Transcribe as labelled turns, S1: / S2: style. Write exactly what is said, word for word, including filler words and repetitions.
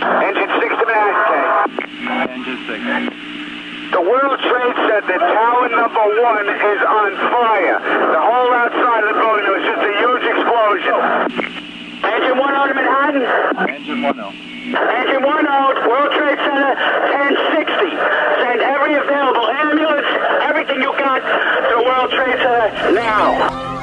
S1: Engine six to Manhattan.
S2: Engine six.
S1: The World Trade Center, tower number one, is on fire. The whole outside of the building, there was just a huge explosion. Engine one out of Manhattan.
S2: Engine one oh.
S1: Engine one out, World Trade Center, ten sixty. Send every available ambulance, everything you got to the World Trade Center now.